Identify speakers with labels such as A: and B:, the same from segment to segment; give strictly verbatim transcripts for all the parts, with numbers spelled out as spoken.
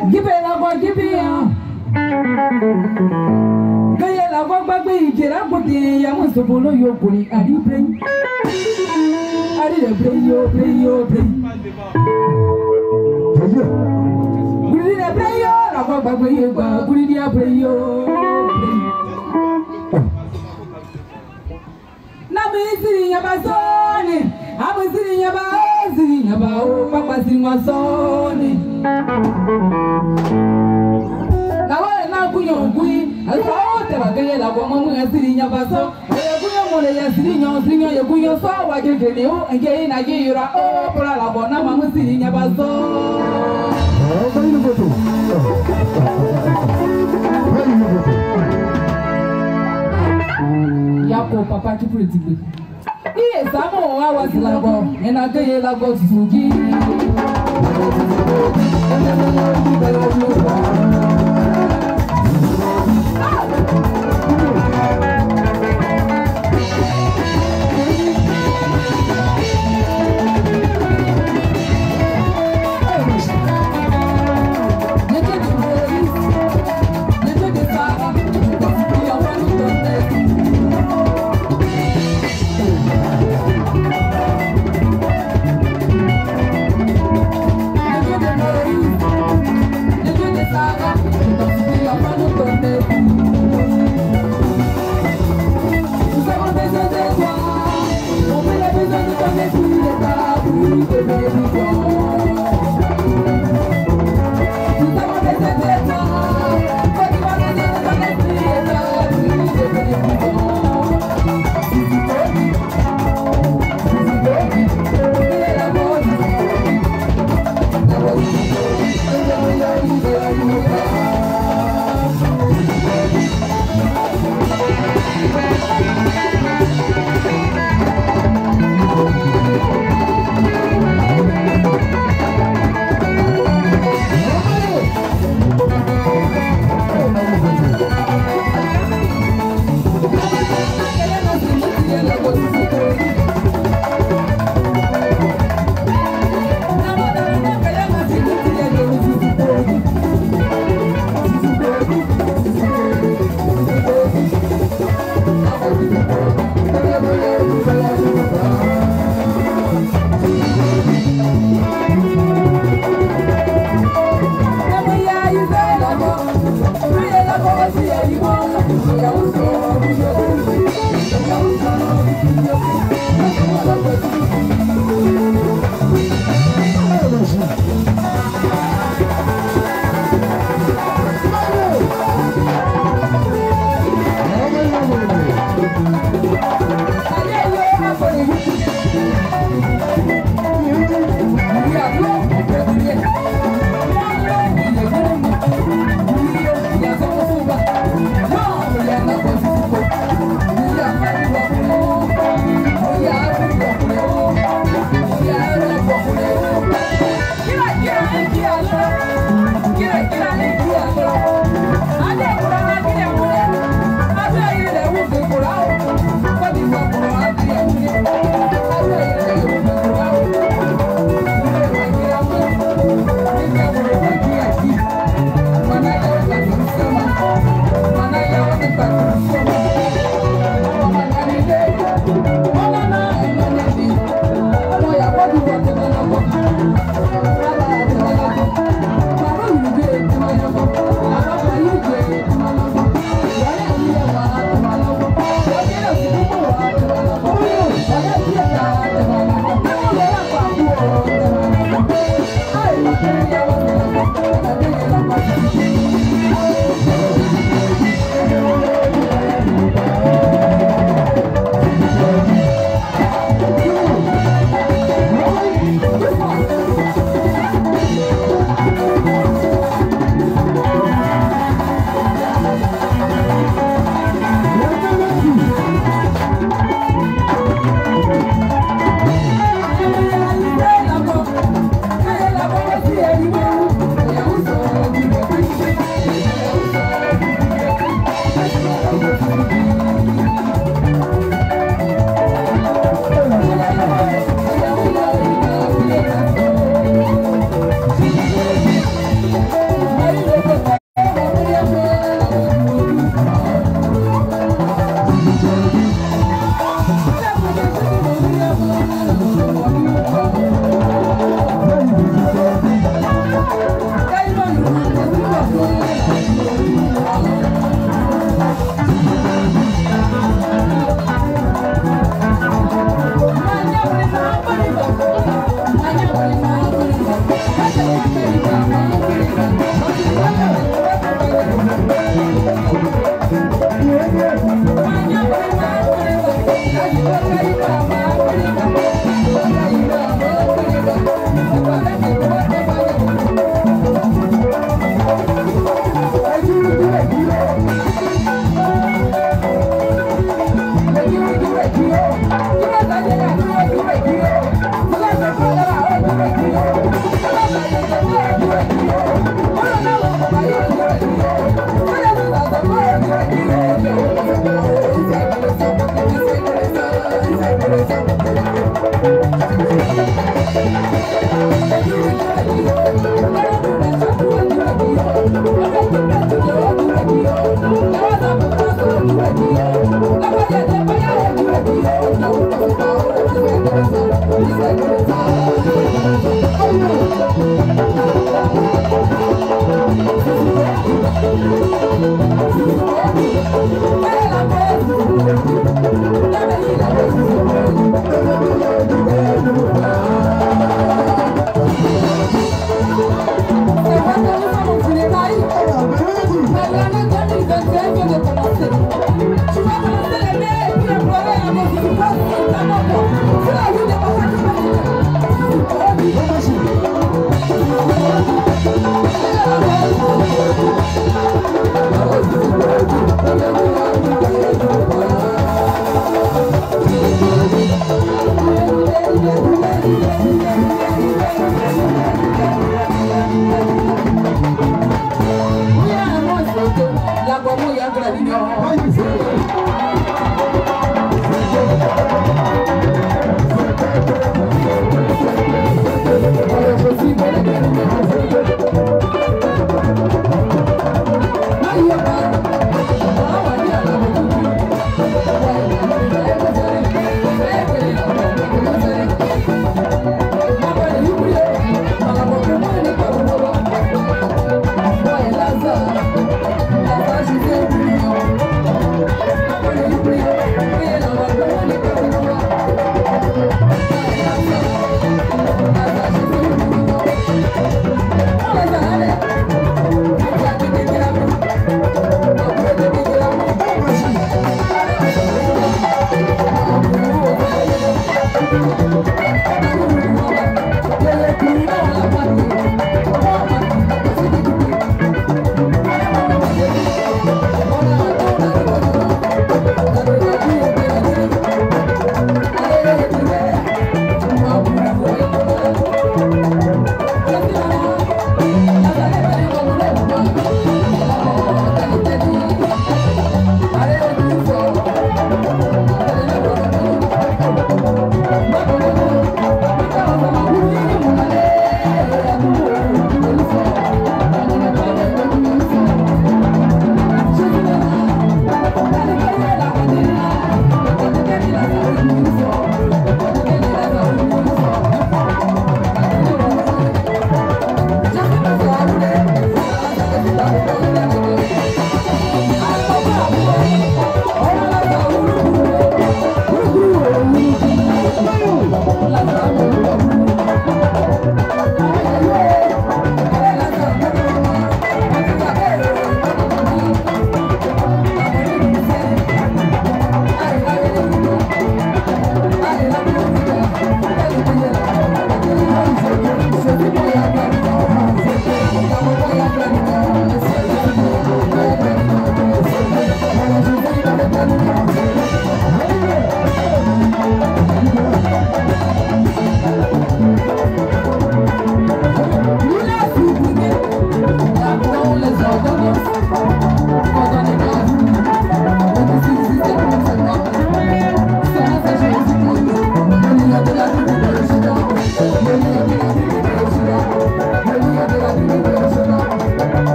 A: Give it a go, give it a Gaya la go back with Jerabuti, Yamusopolo, Yokuri, and you play. I didn't play your play your play. We didn't play your, I go back with you, but we didn't play your play. Now we sitting about Sony, I was sitting about sitting about Papa sing my Sony. Now I now go your queen, I thought that I got a woman sitting about so. I sitting on singing your queen, your soul, I get you again. I gave you a oh, for a bona, Mamma sitting about so. Yako, Papa, to pretty good. Yes, I'm all I was lago, and I tell you, Lago Suji. Thank you.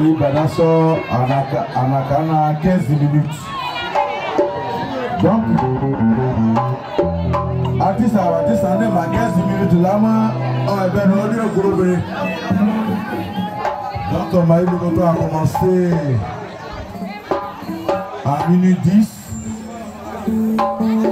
B: il banaso anaka anakana quinze minutes. Donc artiste artiste en est quinze minutes là ma on est bien au lieu groupe. Donc Maï Bogoto a commencé à minute dix.